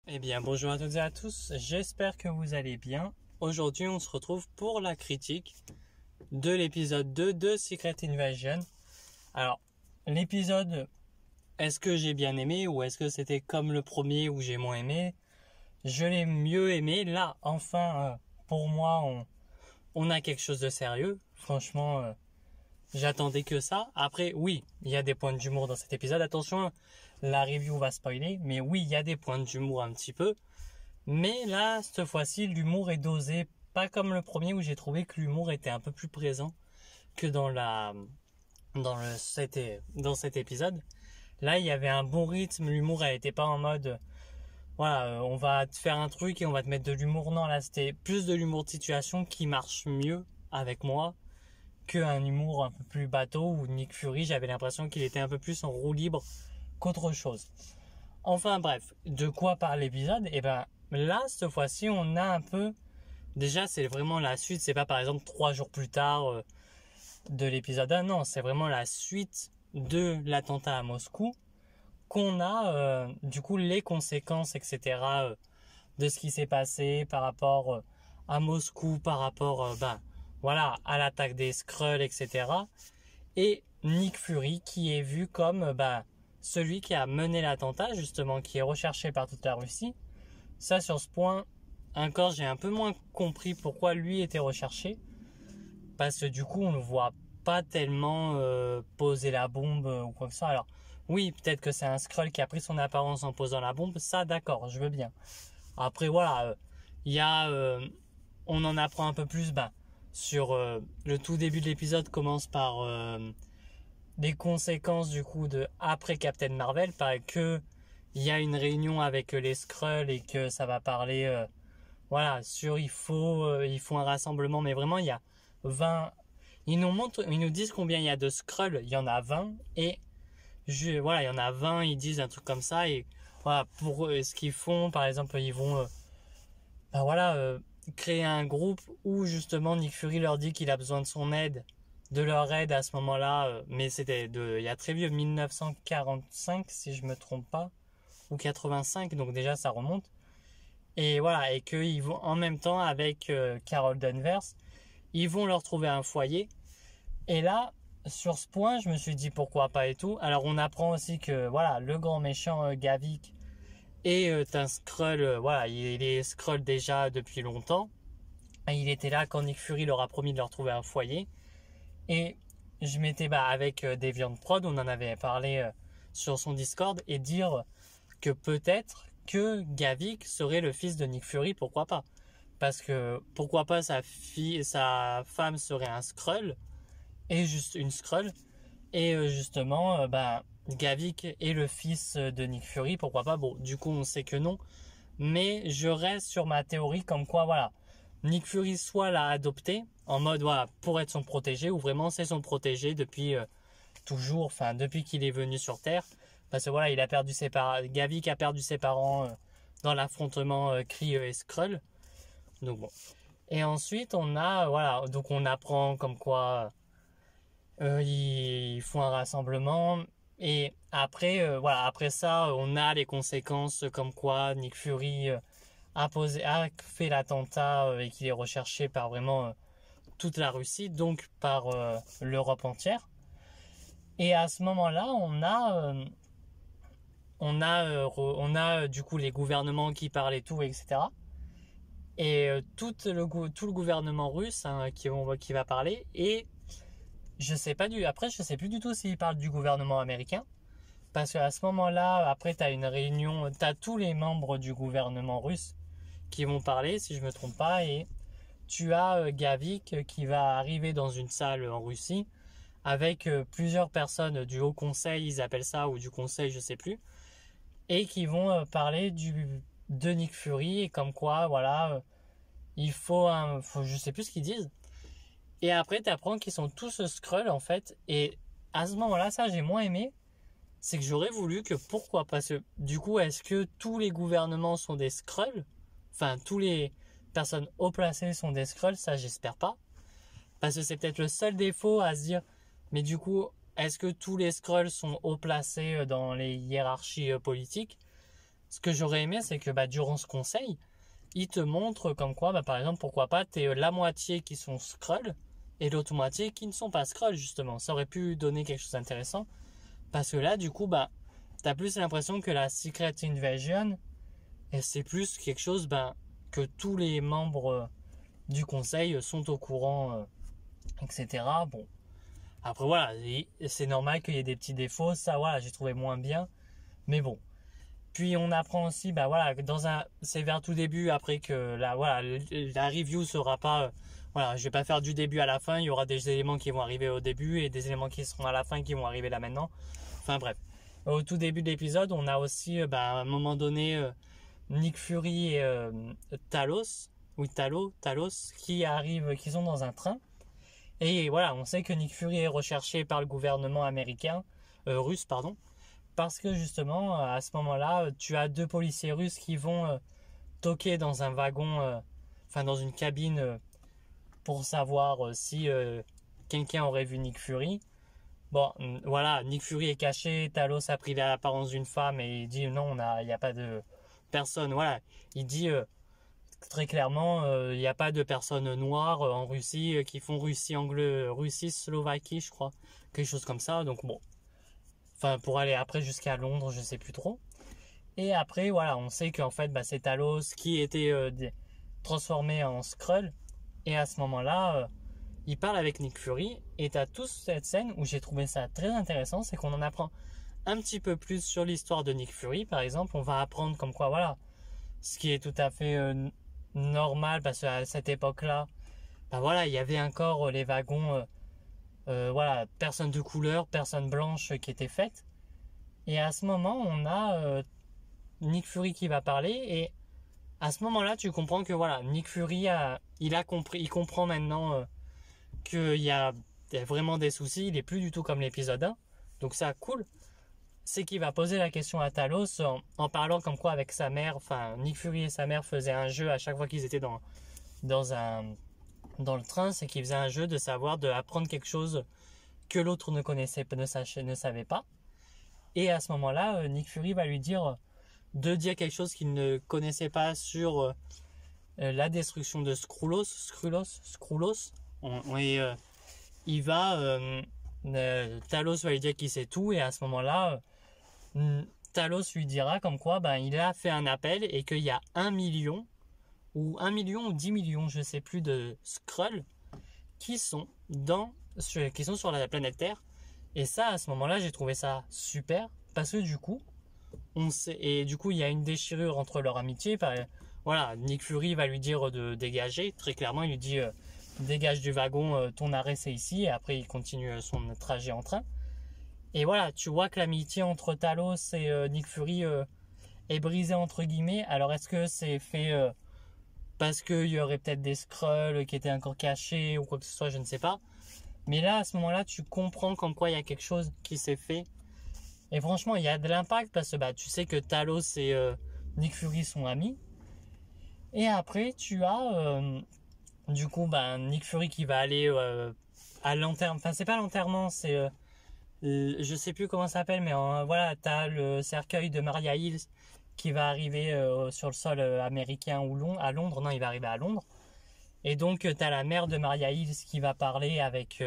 Eh bien, bonjour à toutes et à tous, j'espère que vous allez bien. Aujourd'hui, on se retrouve pour la critique de l'épisode 2 de Secret Invasion. Alors, l'épisode, est-ce que j'ai bien aimé ou est-ce que c'était comme le premier où j'ai moins aimé? Je l'ai mieux aimé. Là, enfin, pour moi, on a quelque chose de sérieux. Franchement, j'attendais que ça. Après, oui, il y a des points d'humour dans cet épisode. Attention, la review va spoiler, mais oui, il y a des points d'humour un petit peu. Mais là, cette fois-ci, l'humour est dosé, pas comme le premier où j'ai trouvé que l'humour était un peu plus présent que dans cet épisode. Là, il y avait un bon rythme, l'humour elle était pas en mode voilà, on va te faire un truc et on va te mettre de l'humour. Non, là, c'était plus de l'humour de situation qui marche mieux avec moi qu'un humour un peu plus bateau où Nick Fury, j'avais l'impression qu'il était un peu plus en roue libre qu'autre chose. Enfin bref, de quoi parle l'épisode? Eh ben là, cette fois-ci, on a un peu... Déjà, c'est vraiment la suite, c'est pas par exemple 3 jours plus tard de l'épisode 1, non, c'est vraiment la suite de l'attentat à Moscou qu'on a du coup les conséquences, etc. De ce qui s'est passé par rapport à Moscou, par rapport voilà, à l'attaque des Skrulls, etc. Et Nick Fury qui est vu comme celui qui a mené l'attentat, justement, qui est recherché par toute la Russie. Ça, sur ce point, encore, j'ai un peu moins compris pourquoi lui était recherché. Parce que du coup, on ne voit pas tellement poser la bombe ou quoi que ce soit. Alors, oui, peut-être que c'est un Skrull qui a pris son apparence en posant la bombe. Ça, d'accord, je veux bien. Après, voilà, il y a... on en apprend un peu plus sur le tout début de l'épisode commence par... des conséquences du coup de après Captain Marvel, parce que il y a une réunion avec les Skrulls et que ça va parler voilà sur il faut un rassemblement, mais vraiment il y a 20, ils nous disent combien il y a de Skrulls, il y en a 20 et voilà, il y en a 20, ils disent un truc comme ça. Et voilà, pour ce qu'ils font, par exemple, ils vont créer un groupe où justement Nick Fury leur dit qu'il a besoin de leur aide à ce moment-là, mais c'était il y a très vieux, 1945 si je me trompe pas, ou 85, donc déjà ça remonte. Et voilà, et qu'ils vont en même temps avec Carol Danvers, ils vont leur trouver un foyer. Et là, sur ce point, je me suis dit pourquoi pas et tout. Alors on apprend aussi que voilà, le grand méchant Gavik est un Skrull, voilà, il est Skrull déjà depuis longtemps. Et il était là quand Nick Fury leur a promis de leur trouver un foyer. Et je m'étais avec Deviant Prod, on en avait parlé sur son Discord, et dire que peut-être que Gavik serait le fils de Nick Fury, pourquoi pas? Parce que pourquoi pas sa femme serait un Skrull, et juste une Skrull, et justement, Gavik est le fils de Nick Fury, pourquoi pas? Bon, du coup, on sait que non, mais je reste sur ma théorie comme quoi, voilà, Nick Fury soit l'a adopté en mode voilà pour être son protégé, ou vraiment c'est son protégé depuis toujours, enfin depuis qu'il est venu sur Terre, parce que voilà, il a perdu ses parents, Gavik a perdu ses parents dans l'affrontement Kree et Skrull. Donc bon. Et ensuite on a voilà, donc on apprend comme quoi ils font un rassemblement. Et après voilà, après ça on a les conséquences comme quoi Nick Fury a fait l'attentat et qu'il est recherché par vraiment toute la Russie, donc par l'Europe entière. Et à ce moment-là, on a du coup les gouvernements qui parlent et tout, etc. Et tout le gouvernement russe qui va parler. Et je sais plus du tout s'il parle du gouvernement américain. Parce qu'à ce moment-là, après, t'as une réunion, t'as tous les membres du gouvernement russe qui vont parler, si je me trompe pas, et tu as Gavik qui va arriver dans une salle en Russie avec plusieurs personnes du Haut Conseil, ils appellent ça, ou du Conseil, je sais plus, et qui vont parler de Nick Fury, et comme quoi, voilà, je sais plus ce qu'ils disent. Et après, tu apprends qu'ils sont tous Skrulls, en fait, et à ce moment-là, ça, j'ai moins aimé, c'est que j'aurais voulu que, pourquoi, parce que, du coup, est-ce que tous les gouvernements sont des Skrulls? Enfin, tous les personnes haut placées sont des Skrulls, ça, j'espère pas. Parce que c'est peut-être le seul défaut à se dire, mais du coup, est-ce que tous les Skrulls sont haut placés dans les hiérarchies politiques? ce que j'aurais aimé, c'est que durant ce conseil, il te montre comme quoi, par exemple, pourquoi pas, t'es la moitié qui sont Skrulls et l'autre moitié qui ne sont pas Skrulls, justement. Ça aurait pu donner quelque chose d'intéressant. Parce que là, du coup, t'as plus l'impression que la Secret Invasion, et c'est plus quelque chose, que tous les membres du conseil sont au courant, etc. Bon. Après, voilà, c'est normal qu'il y ait des petits défauts. Ça, voilà, j'ai trouvé moins bien. Mais bon. Puis on apprend aussi, c'est vers tout début, après que la review sera pas, je vais pas faire du début à la fin, il y aura des éléments qui vont arriver au début et des éléments qui seront à la fin qui vont arriver là maintenant. Enfin bref, au tout début de l'épisode, on a aussi, à un moment donné, Nick Fury et Talos, qui sont dans un train. Et voilà, on sait que Nick Fury est recherché par le gouvernement russe, pardon. Parce que justement, à ce moment-là, tu as 2 policiers russes qui vont toquer dans un wagon, dans une cabine, pour savoir si quelqu'un aurait vu Nick Fury. Bon, voilà, Nick Fury est caché, Talos a pris l'apparence d'une femme et il dit non, il n'y a pas de personne. Voilà, il dit très clairement, il n'y a pas de personnes noires en Russie qui font Russie, Slovaquie, je crois, quelque chose comme ça. Donc bon. Pour aller après jusqu'à Londres, je sais plus trop. Et après, voilà, on sait qu'en fait, c'est Talos qui était transformé en Skrull. Et à ce moment-là, il parle avec Nick Fury. Et t'as toute cette scène où j'ai trouvé ça très intéressant, c'est qu'on en apprend un petit peu plus sur l'histoire de Nick Fury. Par exemple, on va apprendre comme quoi, voilà, ce qui est tout à fait normal, parce qu'à cette époque-là, il y avait encore les wagons... personne de couleur, personne blanche qui était faite. Et à ce moment, on a Nick Fury qui va parler. Et à ce moment-là, tu comprends que Nick Fury il comprend maintenant qu'il y a vraiment des soucis. Il est plus du tout comme l'épisode 1. Donc ça, cool. C'est qu'il va poser la question à Talos en parlant comme quoi avec sa mère. Nick Fury et sa mère faisaient un jeu à chaque fois qu'ils étaient dans le train, c'est qu'il faisait un jeu de savoir, de apprendre quelque chose que l'autre ne savait pas. Et à ce moment-là, Nick Fury va lui dire de dire quelque chose qu'il ne connaissait pas sur la destruction de Skrullos. Talos va lui dire qu'il sait tout, et à ce moment-là, Talos lui dira comme quoi il a fait un appel et qu'il y a 1 million ou 10 millions, je sais plus, de Skrulls qui sont sur la planète Terre. Et ça, à ce moment-là, j'ai trouvé ça super, parce que du coup, il y a une déchirure entre leur amitié. Nick Fury va lui dire de dégager, très clairement, il lui dit dégage du wagon, ton arrêt c'est ici, et après il continue son trajet en train. Et voilà, tu vois que l'amitié entre Talos et Nick Fury est brisée entre guillemets. Alors est-ce que c'est fait parce qu'il y aurait peut-être des Skrulls qui étaient encore cachés ou quoi que ce soit, je ne sais pas. Mais là, à ce moment-là, tu comprends comme quoi il y a quelque chose qui s'est fait. Et franchement, il y a de l'impact parce que tu sais que Talos et Nick Fury sont amis. Et après, tu as Nick Fury qui va aller à l'enterrement. Enfin, c'est pas l'enterrement, c'est... je sais plus comment ça s'appelle, mais t'as le cercueil de Maria Hills qui va arriver sur le sol américain ou à Londres. Non, il va arriver à Londres. Et donc, t'as la mère de Maria Hills qui va parler avec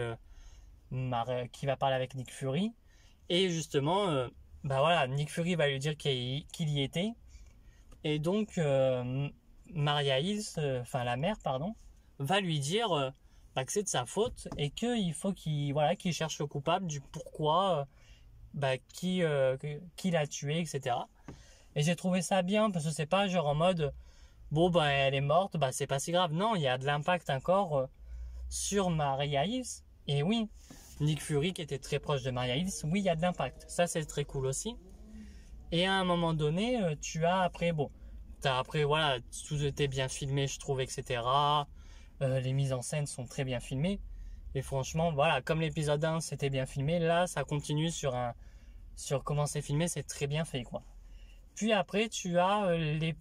Nick Fury. Et justement, Nick Fury va lui dire qu'il y était. Et donc, Maria Hills, la mère, pardon, va lui dire que c'est de sa faute et qu'il faut qu'il cherche le coupable du pourquoi, qui l'a tué, etc. Et j'ai trouvé ça bien parce que c'est pas genre en mode elle est morte, c'est pas si grave. Non, il y a de l'impact encore sur Maria Hills. Et oui, Nick Fury qui était très proche de Maria Hills, oui, il y a de l'impact. Ça, c'est très cool aussi. Et à un moment donné, tu as après, tout était bien filmé, je trouve, etc. Les mises en scène sont très bien filmées. Et franchement, comme l'épisode 1, c'était bien filmé, là, ça continue sur comment c'est filmé, c'est très bien fait, quoi. Puis après, tu as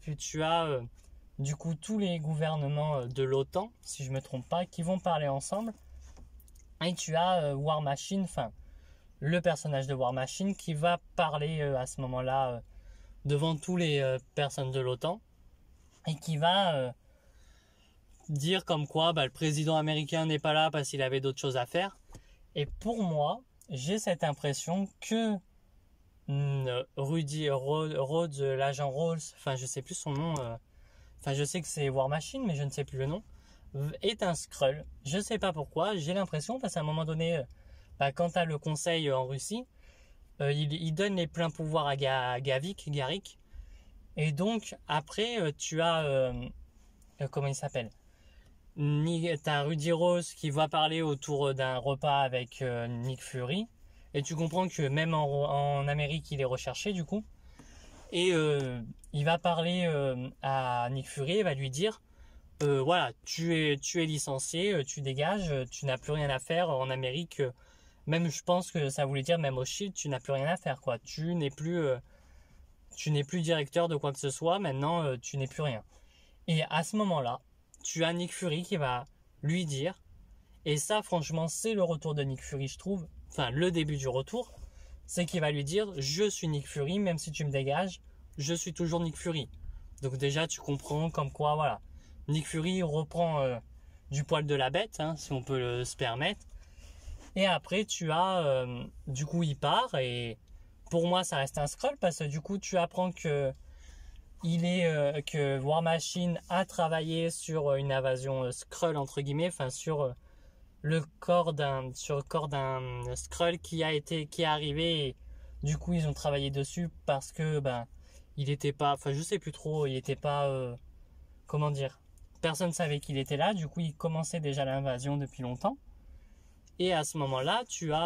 du coup tous les gouvernements de l'OTAN, si je me trompe pas, qui vont parler ensemble. Et tu as War Machine, le personnage de War Machine qui va parler à ce moment-là devant tous les personnes de l'OTAN et qui va dire comme quoi le président américain n'est pas là parce qu'il avait d'autres choses à faire. Et pour moi, j'ai cette impression que Rudy Rhodes, l'agent Rolls, enfin je sais plus son nom, enfin je sais que c'est War Machine, mais je ne sais plus le nom, est un Skrull. Je sais pas pourquoi, j'ai l'impression, parce qu'à un moment donné, quand tu as le conseil en Russie, il donne les pleins pouvoirs à Garik, et donc après tu as, comment il s'appelle, t'as Rudy Rose qui va parler autour d'un repas avec Nick Fury, et tu comprends que même en Amérique il est recherché du coup, et il va parler à Nick Fury et va lui dire voilà, tu es licencié, tu dégages, tu n'as plus rien à faire en Amérique. Même je pense que ça voulait dire même au Shield, tu n'as plus rien à faire quoi. Tu n'es plus directeur de quoi que ce soit. Maintenant, tu n'es plus rien. Et à ce moment-là, tu as Nick Fury qui va lui dire, et ça franchement c'est le retour de Nick Fury je trouve, enfin le début du retour, c'est qu'il va lui dire je suis Nick Fury, même si tu me dégages, je suis toujours Nick Fury. Donc déjà tu comprends comme quoi voilà, Nick Fury reprend du poil de la bête, hein, si on peut se permettre. Et après tu as, du coup il part, et pour moi ça reste un Skrull parce que du coup tu apprends que que War Machine a travaillé sur une invasion Skrull entre guillemets, enfin sur le corps d'un Skrull qui est arrivé, et du coup ils ont travaillé dessus parce que il était pas, enfin je sais plus trop, il était pas comment dire, personne savait qu'il était là, du coup il commençait déjà l'invasion depuis longtemps. Et à ce moment-là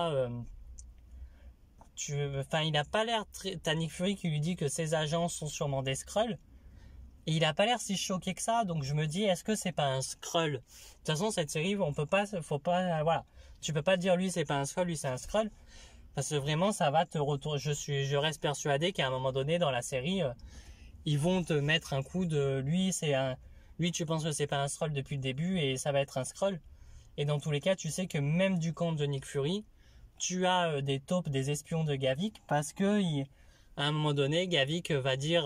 enfin il a pas l'air très, t'as Nick Fury qui lui dit que ses agents sont sûrement des Skrulls. Et il a pas l'air si choqué que ça, donc je me dis, est-ce que c'est pas un Skrull? De toute façon, cette série, on peut pas, faut pas, voilà. Tu peux pas dire lui c'est pas un Skrull, lui c'est un Skrull. Parce que vraiment, ça va te retourner. Je reste persuadé qu'à un moment donné, dans la série, ils vont te mettre un coup de lui tu penses que c'est pas un Skrull depuis le début et ça va être un Skrull. Et dans tous les cas, tu sais que même du camp de Nick Fury, tu as des taupes, des espions de Gavik, parce que à un moment donné, Gavik va dire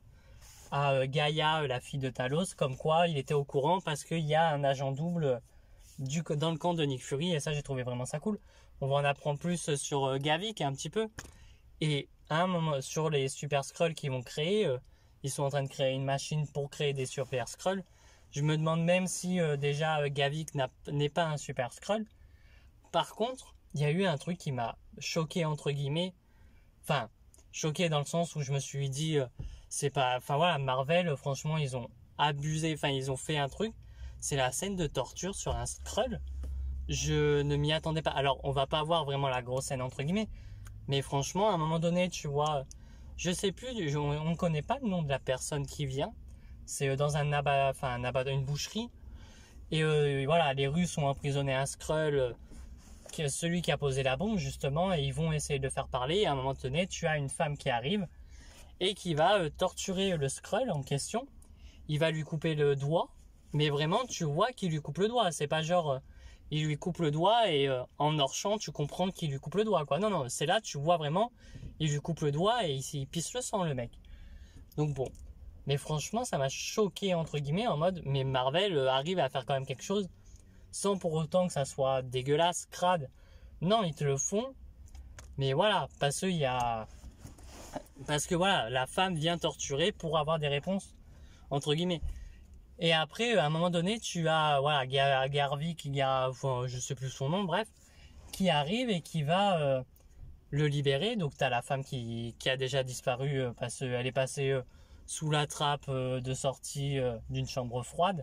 à Gaïa, la fille de Talos, comme quoi il était au courant parce qu'il y a un agent double dans le camp de Nick Fury, et ça j'ai trouvé vraiment ça cool. On va en apprendre plus sur Gavik un petit peu, et à un moment sur les Super Skrulls qu'ils vont créer, ils sont en train de créer une machine pour créer des Super Skrulls. Je me demande même si déjà Gavik n'est pas un Super Skrull. Par contre, il y a eu un truc qui m'a choqué entre guillemets, enfin choqué dans le sens où je me suis dit c'est pas, enfin voilà, Marvel franchement ils ont abusé, enfin ils ont fait un truc, c'est la scène de torture sur un Skrull. Je ne m'y attendais pas. Alors on va pas avoir vraiment la grosse scène entre guillemets, mais franchement à un moment donné tu vois, je sais plus, on connaît pas le nom de la personne qui vient, c'est dans un abat, enfin un abat, une boucherie, et voilà, les Russes ont emprisonné un Skrull, celui qui a posé la bombe justement, et ils vont essayer de le faire parler, et à un moment donné tu as une femme qui arrive et qui va torturer le Skrull en question. Il va lui couper le doigt, mais vraiment tu vois qu'il lui coupe le doigt, c'est pas genre il lui coupe le doigt et en torchant tu comprends qu'il lui coupe le doigt quoi. Non non, c'est là tu vois vraiment il lui coupe le doigt et il pisse le sang le mec. Donc bon, mais franchement ça m'a choqué entre guillemets, en mode mais Marvel arrive à faire quand même quelque chose sans pour autant que ça soit dégueulasse, crade. Non, ils te le font, mais voilà, parce que voilà, la femme vient torturer pour avoir des réponses entre guillemets. Et après, à un moment donné, tu as voilà Garvik, enfin, je sais plus son nom, bref, qui arrive et qui va le libérer. Donc tu as la femme qui a déjà disparu parce qu'elle est passée sous la trappe de sortie d'une chambre froide.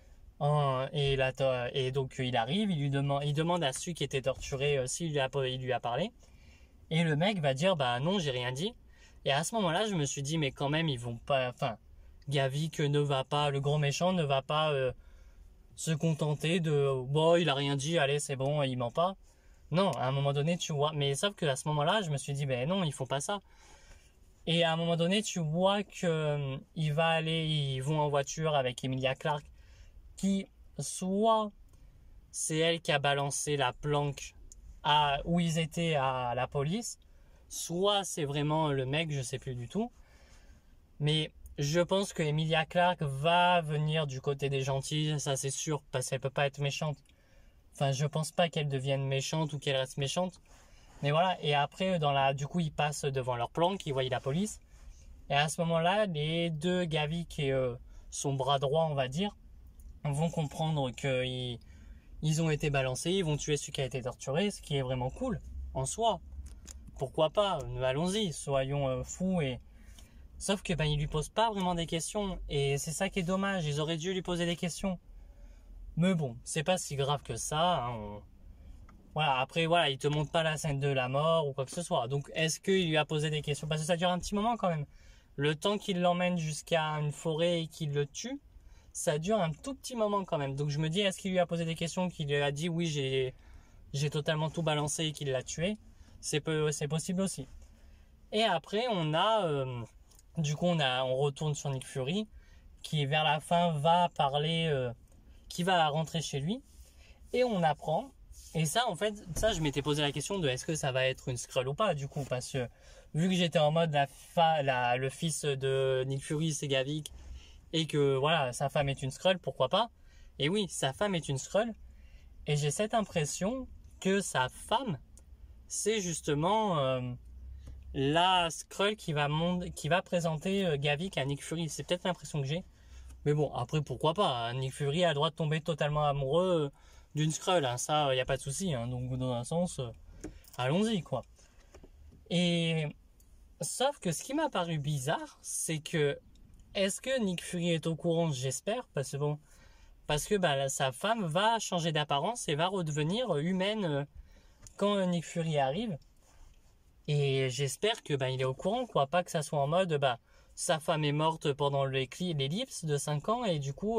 Et donc il arrive, il demande à celui qui était torturé s'il lui a parlé. Et le mec va dire bah non, j'ai rien dit. Et à ce moment-là, je me suis dit mais quand même ils vont pas, enfin Gavik ne va pas, le grand méchant ne va pas se contenter de bon il a rien dit, allez c'est bon, il ment pas. Non, à un moment donné tu vois, mais sauf que à ce moment-là, je me suis dit ben non, ils font pas ça. Et à un moment donné, tu vois que ils vont en voiture avec Emilia Clarke, qui soit c'est elle qui a balancé la planque où ils étaient à la police, soit c'est vraiment le mec, je sais plus du tout. Mais je pense que Emilia Clarke va venir du côté des gentils, ça c'est sûr, parce qu'elle peut pas être méchante. Enfin, je pense pas qu'elle devienne méchante ou qu'elle reste méchante. Mais voilà, et après, du coup, ils passent devant leur planque, ils voient la police. Et à ce moment-là, les deux Gavik et son bras droit, on va dire, vont comprendre qu'ils ont été balancés, ils vont tuer celui qui a été torturé, ce qui est vraiment cool, en soi. Pourquoi pas, allons-y, soyons fous et... Sauf que ils lui posent pas vraiment des questions, et c'est ça qui est dommage, ils auraient dû lui poser des questions. Mais bon, c'est pas si grave que ça, hein. Voilà, après, voilà, il te montre pas la scène de la mort ou quoi que ce soit. Donc, est-ce qu'il lui a posé des questions? Parce que ça dure un petit moment quand même. Le temps qu'il l'emmène jusqu'à une forêt et qu'il le tue, ça dure un tout petit moment quand même. Donc, je me dis, est-ce qu'il lui a posé des questions, qu'il lui a dit, oui, j'ai totalement tout balancé et qu'il l'a tué? C'est possible aussi. Et après, on retourne sur Nick Fury, qui vers la fin va parler, qui va rentrer chez lui. Et on apprend. Et ça, en fait, je m'étais posé la question de est-ce que ça va être une Skrull ou pas, du coup, parce que vu que j'étais en mode le fils de Nick Fury, c'est Gavik, et que voilà, sa femme est une Skrull, pourquoi pas? Et oui, sa femme est une Skrull, et j'ai cette impression que sa femme, c'est justement la Skrull qui va présenter Gavik à Nick Fury. C'est peut-être l'impression que j'ai. Mais bon, après, pourquoi pas, hein. Nick Fury a le droit de tomber totalement amoureux d'une Skrull, hein. Ça, il n'y a pas de souci, hein. Donc, dans un sens, allons-y, quoi. Et sauf que ce qui m'a paru bizarre, c'est que est-ce que Nick Fury est au courant? J'espère, parce que sa femme va changer d'apparence et va redevenir humaine quand Nick Fury arrive. Et j'espère que il est au courant, quoi, pas que ça soit en mode sa femme est morte pendant l'ellipse de 5 ans et du coup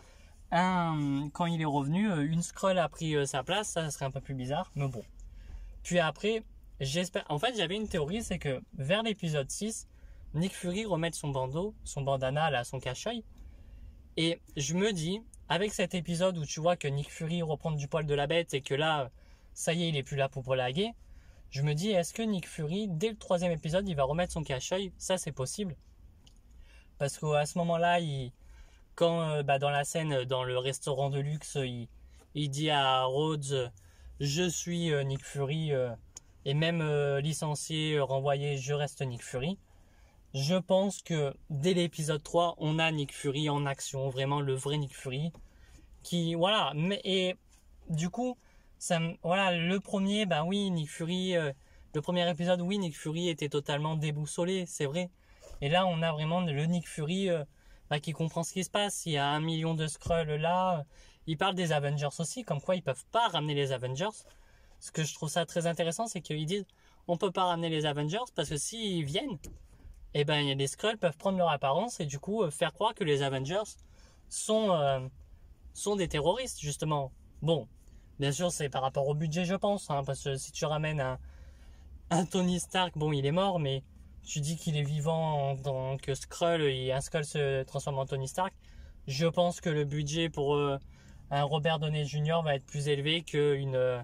quand il est revenu, une Skrull a pris sa place, ça serait un peu plus bizarre, mais bon. Puis après, en fait, j'avais une théorie, c'est que vers l'épisode 6, Nick Fury remet son bandana, là, son cache-œil. Et je me dis, avec cet épisode où tu vois que Nick Fury reprend du poil de la bête et que là, ça y est, il est plus là pour blaguer, je me dis, est-ce que Nick Fury, dès le 3e épisode, il va remettre son cache-œil? Ça, c'est possible. Parce qu'à ce moment-là, quand dans la scène, dans le restaurant de luxe, il dit à Rhodes, je suis Nick Fury, et même licencié, renvoyé, je reste Nick Fury. Je pense que dès l'épisode 3, on a Nick Fury en action, vraiment le vrai Nick Fury, qui, voilà, et du coup, voilà, le premier, oui, Nick Fury, le premier épisode, oui, Nick Fury était totalement déboussolé, c'est vrai. Et là, on a vraiment le Nick Fury qui comprend ce qui se passe. Il y a 1 million de Skrulls là. Il parle des Avengers aussi, comme quoi ils peuvent pas ramener les Avengers. Ce que je trouve ça très intéressant, c'est qu'ils disent on peut pas ramener les Avengers parce que s'ils viennent, les Skrulls peuvent prendre leur apparence et du coup faire croire que les Avengers sont des terroristes, justement. Bon, bien sûr, c'est par rapport au budget, je pense, hein, parce que si tu ramènes un Tony Stark, bon, il est mort, mais tu dis qu'il est vivant en tant que Skrull et un Skrull se transforme en Tony Stark, je pense que le budget pour un Robert Downey Jr. va être plus élevé qu'une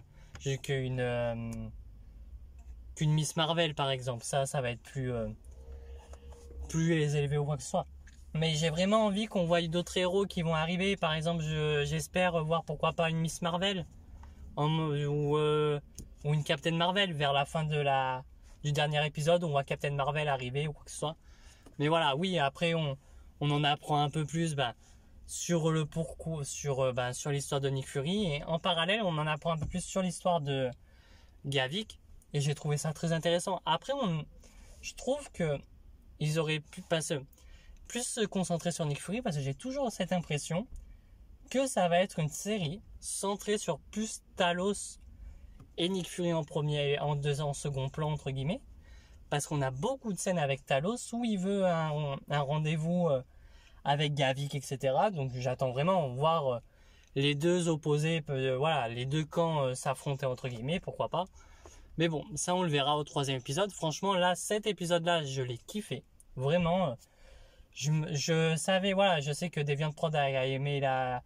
Miss Marvel, par exemple. Ça va être plus élevé ou quoi que ce soit. Mais j'ai vraiment envie qu'on voie d'autres héros qui vont arriver. Par exemple, j'espère voir pourquoi pas une Miss Marvel ou une Captain Marvel vers la fin du dernier épisode. On voit Captain Marvel arriver ou quoi que ce soit. Mais voilà, oui, après on en apprend un peu plus sur le pourquoi, sur l'histoire de Nick Fury. Et en parallèle, on en apprend un peu plus sur l'histoire de Gavik. Et j'ai trouvé ça très intéressant. Après, je trouve que ils auraient pu plus se concentrer sur Nick Fury parce que j'ai toujours cette impression que ça va être une série centrée sur plus Talos et Nick Fury en second plan entre guillemets, parce qu'on a beaucoup de scènes avec Talos où il veut un rendez-vous avec Gavik, etc. Donc j'attends vraiment voir les deux opposés, les deux camps s'affronter entre guillemets, pourquoi pas. Mais bon, ça on le verra au 3e épisode. Franchement là, cet épisode-là, je l'ai kiffé, vraiment. Je savais, voilà, je sais que DeviantProd a aimé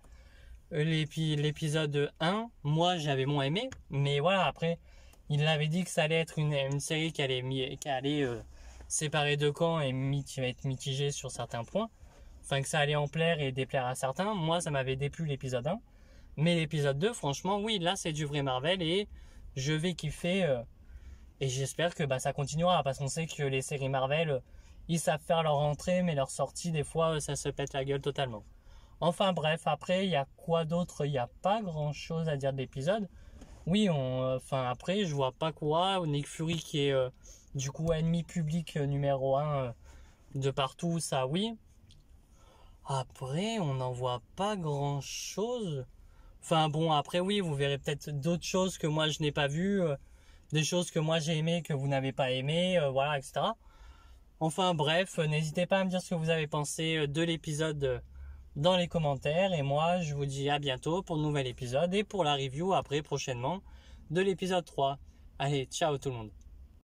l'épisode 1. Moi, j'avais moins aimé. Mais voilà, après, il avait dit que ça allait être une série qui allait séparé de camps et être mitigé sur certains points. Enfin, que ça allait en plaire et déplaire à certains. Moi, ça m'avait déplu l'épisode 1. Mais l'épisode 2, franchement, oui, là, c'est du vrai Marvel et je vais kiffer. Et j'espère que ça continuera parce qu'on sait que les séries Marvel, ils savent faire leur entrée, mais leur sortie, des fois, ça se pète la gueule totalement. Enfin bref, après, il y a quoi d'autre? Il n'y a pas grand-chose à dire de l'épisode. Oui, après, je vois pas quoi. Nick Fury qui est du coup ennemi public numéro 1 de partout, ça oui. Après, on n'en voit pas grand-chose. Enfin bon, après oui, vous verrez peut-être d'autres choses que moi je n'ai pas vues, des choses que moi j'ai aimées que vous n'avez pas aimées, voilà, etc. Enfin bref, n'hésitez pas à me dire ce que vous avez pensé de l'épisode dans les commentaires. Et moi, je vous dis à bientôt pour le nouvel épisode et pour la review après prochainement de l'épisode 3. Allez, ciao tout le monde.